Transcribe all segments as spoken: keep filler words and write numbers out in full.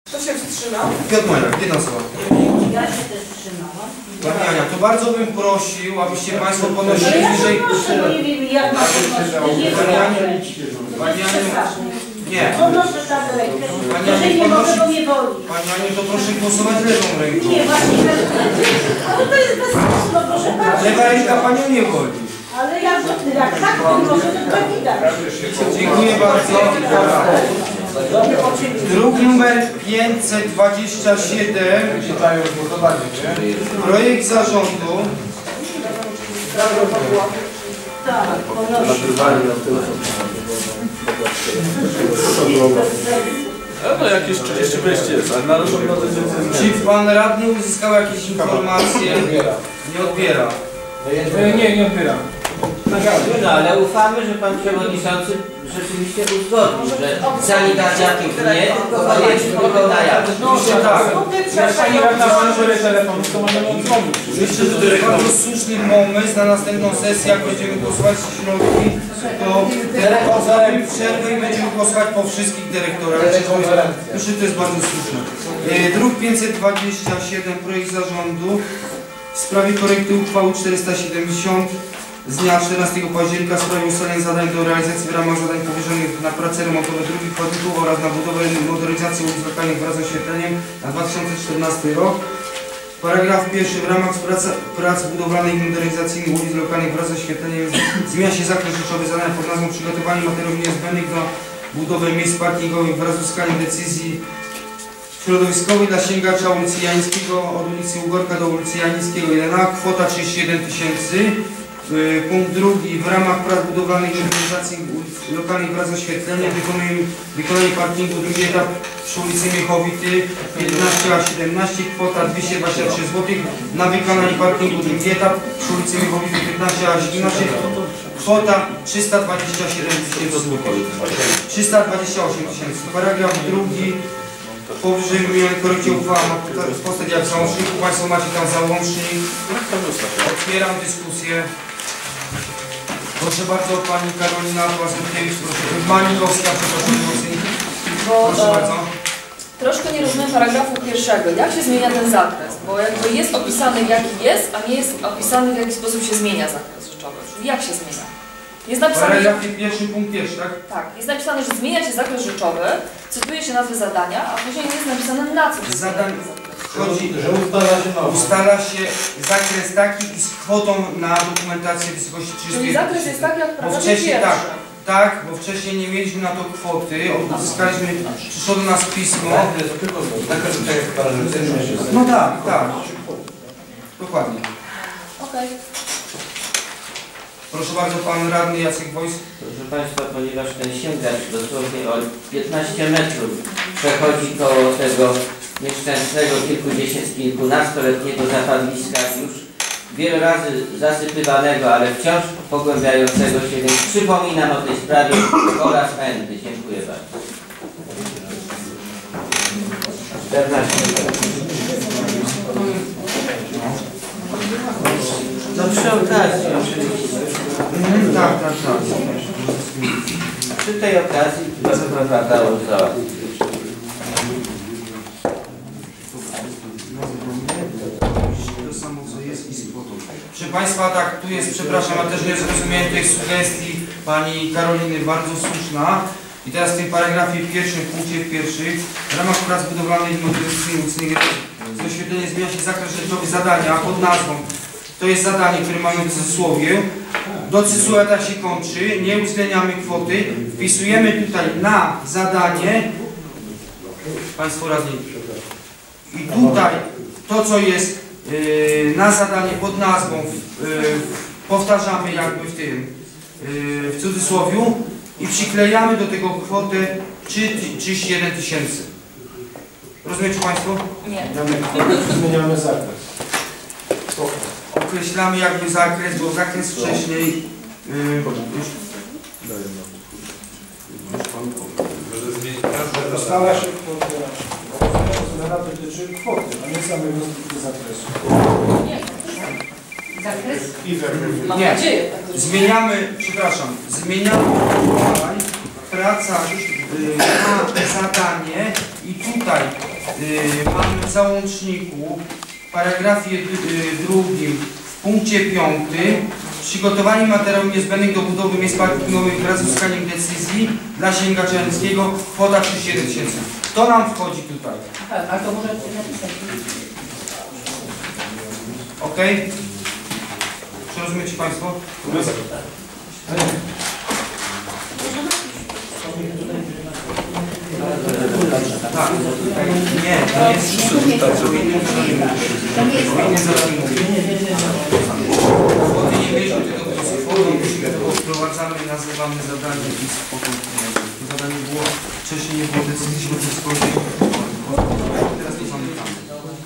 Kto się wstrzymał? Piotr Majak, jedna osoba. Ja się też wstrzymałam. Pani Ania, to bardzo bym prosił, abyście Państwo ponosili Ale ja bliżej... proszę, bo nie wiem jak ma to nie Pani Aniu, Pani Aniu, nie. Podnoszę prawą rękę. Pani Jeżeli Aniu, nie mogę, podnosi... bo mnie boli. Pani Aniu, to proszę głosować lewą ręką. Nie, właśnie tak. Ale to jest bez sensu, no proszę bardzo. Lewa ręka Panią nie boli. Ale jak, jak tak podnoszę, to tak widać. Dziękuję bardzo. Druk numer pięćset dwadzieścia siedem. Projekt zarządu. Tak, podnoszę. No jakieś trzydzieści wejście jest, ale na rozum Czy pan radny uzyskał jakieś informacje? Nie odbiera. Nie, nie odbieram. No, ale ufamy, że pan przewodniczący rzeczywiście uzgodnił, że sanitacja nie, tylko koniecznie tylko na jaw. Myślę tak. Jak pani radna ma numer telefonu, to możemy odzwonić. Myślę, że to jest bardzo słuszny pomysł na następną sesję, jak będziemy głosować z środki, to zrobimy przerwę i będziemy głosować po wszystkich dyrektorach. Myślę, że to jest bardzo słuszne. E, Druk pięćset dwadzieścia siedem, projekt zarządu w sprawie korekty uchwały czterysta siedemdziesiąt z dnia czternastego października w sprawie ustalenia zadań do realizacji w ramach zadań powierzonych na prace remontowe drugich chodników oraz na budowę i modernizację ulic lokalnych wraz z oświetleniem na dwa tysiące czternasty rok. Paragraf pierwszy. W ramach prac, prac budowlanych i modernizacyjnych ulic lokalnych wraz z oświetleniem zmienia się zakres rzeczowy zadania pod nazwą przygotowanie materiałów niezbędnych do budowy miejsc parkingowych wraz z uzyskaniem decyzji środowiskowej dla sięgacza ulicy Jańskiego od ulicy Ugorka do ulicy Janickiego jeden A. Kwota trzydzieści jeden tysięcy. Punkt drugi. W ramach prac budowlanych i modernizacji ulic lokalnych wraz z oświetleniem wykonanie parkingu drugi etap przy ulicy Miechowity piętnaście A siedemnaście, kwota dwieście dwadzieścia trzy złotych. Na wykonanie parkingu drugi etap przy ulicy Miechowity piętnaście A siedemnaście, kwota trzysta dwadzieścia siedem tysięcy złotych. trzysta dwadzieścia osiem tysięcy. Paragraf drugi. Powyżej wymienionej korekcie uchwała ma postać jak załączniku. Państwo macie tam załącznik. Otwieram dyskusję. Proszę bardzo, pani Karolina Łazutkiewicz, proszę. Manikowska, przepraszam, proszę bardzo. Troszkę nie rozumiem paragrafu pierwszego. Jak się zmienia ten zakres? Bo jakby jest opisany jaki jest, a nie jest opisany w jaki sposób się zmienia zakres rzeczowy. Czyli jak się zmienia? Jest napisane, Paragrafie pierwszy, punkt pierwszy, tak? tak, jest napisane, że zmienia się zakres rzeczowy, cytuje się nazwy zadania, a później nie jest napisane na co się Zadań chodzi, że ustala się nowo. ustala się zakres taki i z kwotą na dokumentację w wysokości trzydziestu. Czyli zakres jest taki jak w Bo paragrafie wcześniej tak, pierwszym. tak, bo wcześniej nie mieliśmy na to kwoty, uzyskaliśmy, przyszło do nas pismo. No tak, tak. Dokładnie. Okej. Proszę bardzo, pan radny Jacek Wojs. Proszę Państwa, ponieważ ten sięgacz dosłownie o piętnaście metrów przechodzi koło tego nieszczęsnego kilkudziesięciu, kilkunastoletniego zapadliska już wiele razy zasypywanego, ale wciąż pogłębiającego się, więc przypominam o tej sprawie po raz pędy. Dziękuję bardzo. czternaście metrów. No przy okazji oczywiście. Mm, tak, tak, tak. Przy tej okazji bardzo wypadało załatwić. To samo co jest i z kwotą. Proszę Państwa, tak, tu jest, przepraszam, ja też nie zrozumiałem tej sugestii pani Karoliny, bardzo słuszna. I teraz w tym paragrafie pierwszym, w punkcie pierwszym, w ramach prac budowlanych i modernizacyjnych z oświetleniem zmienia się zakres rzeczowy zadania pod nazwą. To jest zadanie, które mamy w cudzysłowie. Do cudzysłowia tak się kończy, nie uwzględniamy kwoty, wpisujemy tutaj na zadanie, Państwo radni, i tutaj to, co jest yy, na zadanie pod nazwą, yy, powtarzamy jakby w tym, yy, w cudzysłowiu i przyklejamy do tego kwotę trzydzieści jeden tysięcy. Rozumiecie Państwo? Nie. Zmieniamy zakres. Określamy jakby zakres, bo zakres wcześniej yy, już, Ustala się kwota. Zmiana dotyczy kwoty, a nie samego zakresu. Nie. Zakres? Mam Nie. nadzieję. Tak, zmieniamy, przepraszam, zmieniamy tutaj praca yy, na zadanie i tutaj Yy, mamy w załączniku w paragrafie yy, drugim w punkcie piątym przygotowanie materiałów niezbędnych do budowy miejsc parkingowych wraz z uzyskaniem decyzji dla Księgacza Ręckiego kwota trzydzieści jeden tysięcy. To nam wchodzi tutaj. Tak, a to może napisać. Ok? Czy rozumiecie Państwo? Tak. Nie, to jest nie zadanie mówię. Bo ty nie bierzemy tego wniosku, wprowadzamy, nazywamy zadanie i spokój. To zadanie było, wcześniej nie było decyzji, żeby to skończyć. Teraz to zamykamy.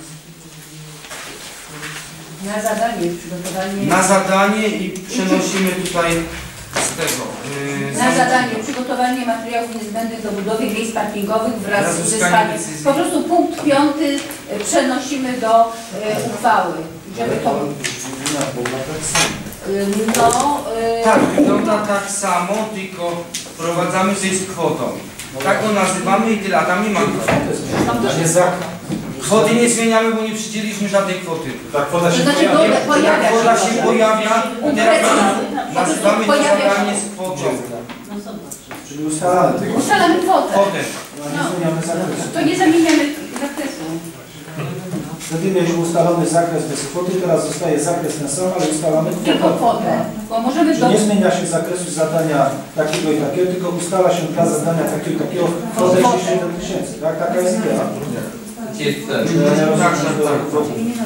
Na zadanie, przygotowanie. Na zadanie i przenosimy tutaj z tego. Yy, Na zadanie przygotowanie materiałów niezbędnych do budowy miejsc parkingowych wraz Wraz z z uzyskaniem. uzyskaniem decyzji. Po prostu punkt piąty y, przenosimy do y, uchwały. Żeby to. Y, No. y, Tak, wygląda tak samo, tylko wprowadzamy to jest kwotą. Tak go nazywamy i tyle, a tam nie ma kwoty. Tam też jest. Kwoty nie zmieniamy, bo nie przydzieliliśmy żadnej kwoty. Tak, kwota To się znaczy pojawia. go- Jak pojawia kwota się. się pojawia, teraz nazywamy to Pojawia się. zadanie z kwotą. Czyli ustalamy tego. Ustalamy kwotę. Kwotę. No nie zmieniamy zakresu. To nie zamieniamy zakresu. Wtedy mieliśmy ustalony zakres bez kwoty, teraz zostaje zakres ten sam, ale ustalamy Tylko kwotę. kwotę. Bo możemy Czyli do. nie zmienia się zakresu zadania takiego i takiego, tylko ustala się dla zadania takiego i takiego kwotę trzydzieści jeden tysięcy, tak? Taka jest idea. Gdzie jest cel? Ja nie Tak, rozumiem, tak, że to-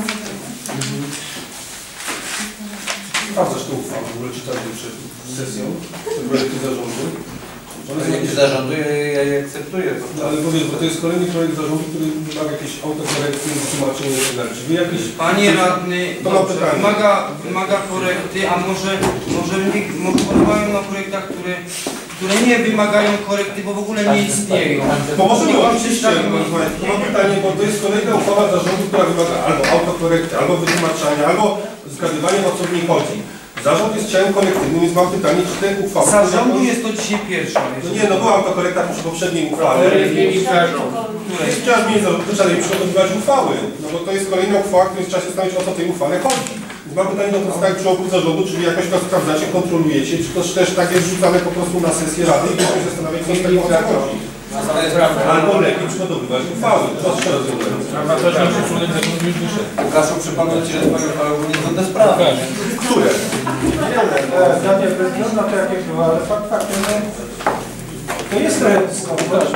Sprawdzasz tę uchwałę, w ogóle czytasz je przed sesją, te projekty zarządu. One są jakieś zarządu, ja je akceptuję. Ale powiedz, bo to jest kolejny projekt zarządu, który wymaga jakieś autokorekcji, wytłumaczenia i tak dalej. Czy wy jakieś... Panie radny, To mam dobrze, pytanie. wymaga, wymaga korekty, a może, może, nie- może polegają na projektach, które, które nie wymagają korekty, bo w ogóle nie istnieją. Bo może Nie nie mam oczywiście, przedstawić. to mam pytanie, bo to jest kolejna uchwała zarządu, która wymaga albo autokorekty, albo wytłumaczenia, albo zgadywania, o co w niej chodzi. Zarząd jest ciałem kolektywnym, więc mam pytanie, czy te uchwały... Zarządu jest to dzisiaj pierwsza. No nie, no była autokorekta przy poprzedniej uchwale. Nie chciałem mnie zarządzać i przygotowywać uchwały, no bo to jest kolejna uchwała, w której trzeba się zastanowić, o co w tej uchwale chodzi. Więc mam pytanie do pozostałych członków zarządu, czy wy jakoś to sprawdzacie, kontrolujecie, czy to też tak jest rzucane po prostu na sesję rady i będziemy się zastanawiać, co z tego o co chodzi. Albo lepiej przygotowywać uchwały. To się rozumiem. Łukaszu, przypomnę Ci, że Twoje uchwały były niezgodne z prawem. Które? E, Zdanie wygląda to jakie było, ale fakt faktem, no, to jest trochę dyskomfort.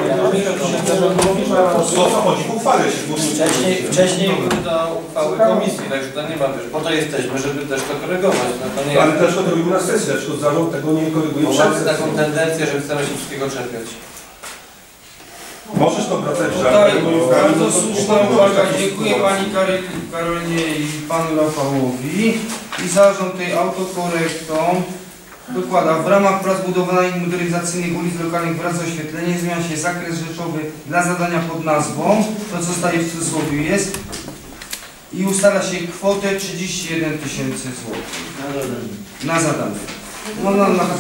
O co chodzi w uchwale się głosuje? Wcześniej, wcześniej były to uchwały komisji, także to nie ma też. Po to jesteśmy, żeby też to korygować. No to nie Ale jest. też to robimy na sesji, dlaczego zarząd tego nie koryguje Bo przed mamy taką sesją. tendencję, że chcemy się wszystkiego czepiać. Możesz to wracać w Tak, żadnym moim zdaniem. bardzo no to- słuszna uwaga. Dziękuję Pani Kary- Karolinie i Panu Rafałowi. I zarząd tej autokorektą dokłada, w ramach prac budowlanych i modernizacyjnych ulic lokalnych wraz z oświetleniem zmienia się zakres rzeczowy dla zadania pod nazwą, to co staje w cudzysłowie jest, i ustala się kwotę trzydzieści jeden tysięcy złotych na zadanie. No, no, no.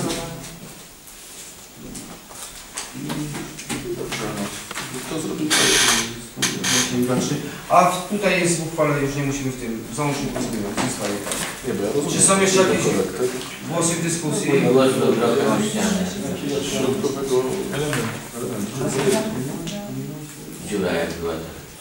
A w- tutaj jest w uchwale, już nie musimy w tym załączniku zmieniać. Zostaje tak. Czy są jeszcze jakieś głosy w dyskusji? Głos do drogą ścianę. Dziura jak była.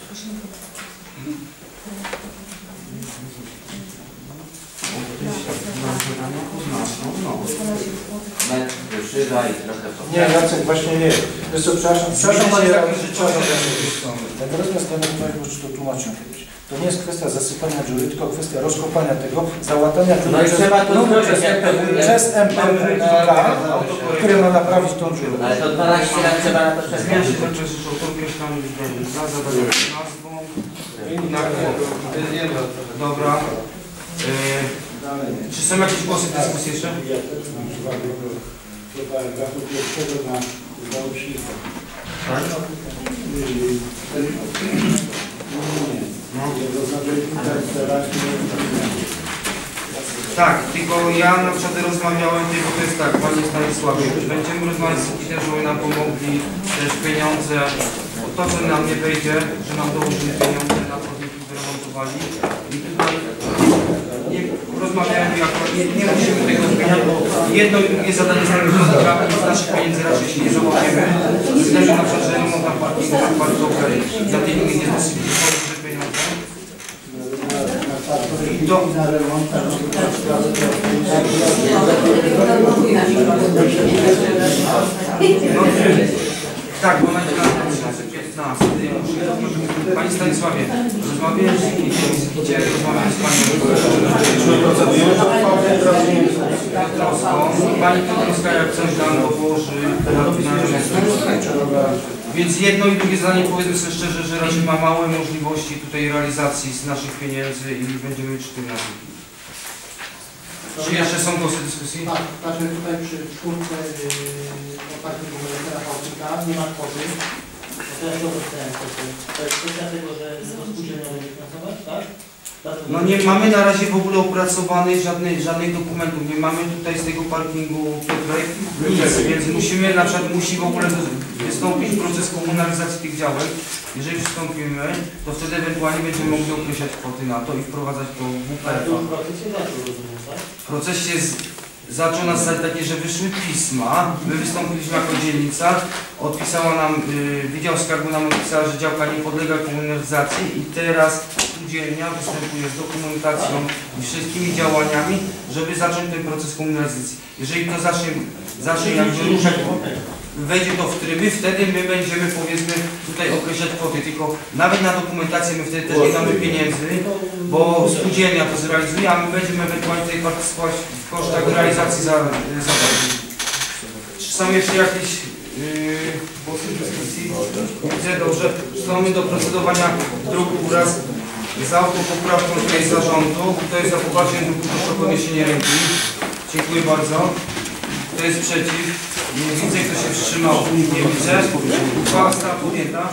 Metr wyszywa i trochę po... Nie, Jacek, właśnie nie. Wiesz co, przepraszam, przepraszam Zmienia Panie się Radny, zakres przepraszam. rzeczowy. Natomiast następnym bo czy to tłumaczę kiedyś. To nie jest kwestia zasypania dziury, tylko kwestia rozkopania tego, załatania dziury No i przez, trzeba to no, zrobić, przez, jak to mówię. przez M P K, które ma naprawić tą dziurę. Ale to dwanaście lat trzeba na to czekać. Zmienia się zakres rzeczowy, to określamy za zadanie pod nazwą i na kwotę. Dobra. E, czy są jakieś głosy w dyskusji jeszcze? Do paragrafu pierwszego na załącznika. Tak? To znaczy tutaj teraz Tak, tylko ja na przykład rozmawiałem, bo to jest tak, Panie Stanisławie, będziemy rozmawiać z Kitę, żeby nam pomogli też pieniądze od to, co nam nie wejdzie, że nam dołożyli pieniądze na to, żeby wyremontowali. I tutaj nie rozmawiałem, jak, nie, nie musimy tego zmieniać, bo jedno i drugie zadanie z nami rozmawiamy i z naszych pieniędzy raczej się nie załapiemy. Z względu na przykład, że remont na parkingach parkowej za tej linii nie dosyć duże pieniądze. I to... No, tak, bo na dwa tysiące piętnasty. Panie Stanisławie, rozmawiałem z Wikicie, rozmawiałem z Panią Piotrowską. Pani Piotrowska jak coś nam dołoży na Więc jedno i drugie zadanie, powiedzmy sobie szczerze, że raczej ma małe możliwości tutaj realizacji z naszych pieniędzy i będziemy mieć czternaście. Czy jeszcze są głosy dyskusji? Tak, także tutaj przy czwórce opartym komunikatora Pałczyka nie ma kwoty. To ja się dostałem kwoty. To jest kwestia tego, że to spółdzielnia będzie finansować, tak? No nie mamy na razie w ogóle opracowanych żadnych, żadnych dokumentów, nie mamy tutaj z tego parkingu Piotrek nic, więc musimy, na przykład musi w ogóle wystąpić proces komunalizacji tych działek. Jeżeli wystąpimy, to wtedy ewentualnie będziemy mogli określać kwoty na to i wprowadzać to w W P F. Proces się z, zaczął na zasadzie takiej, że wyszły pisma, my wystąpiliśmy jako dzielnica, odpisała nam, y, Wydział Skarbu nam odpisała, że działka nie podlega komunalizacji i teraz spółdzielnia występuje z dokumentacją i wszystkimi działaniami, żeby zacząć ten proces komunalizacji. Jeżeli to zacznie, zacznie jakby ruszać, wejdzie to w tryby, wtedy my będziemy, powiedzmy, tutaj określać kwoty, tylko nawet na dokumentację my wtedy też nie damy pieniędzy, bo spółdzielnia to zrealizuje, a my będziemy ewentualnie tutaj partycypować w kosztach realizacji zadań. Czy są jeszcze jakieś yy, głosy dyskusji? Widzę, dobrze. Przystąpimy do procedowania druku wraz z autopoprawką tutaj zarządu. Kto jest za poparciem druku, proszę o podniesienie ręki. Dziękuję bardzo. Kto jest przeciw? Nie widzę, kto się wstrzymał. Nie widzę. Uchwała została podjęta.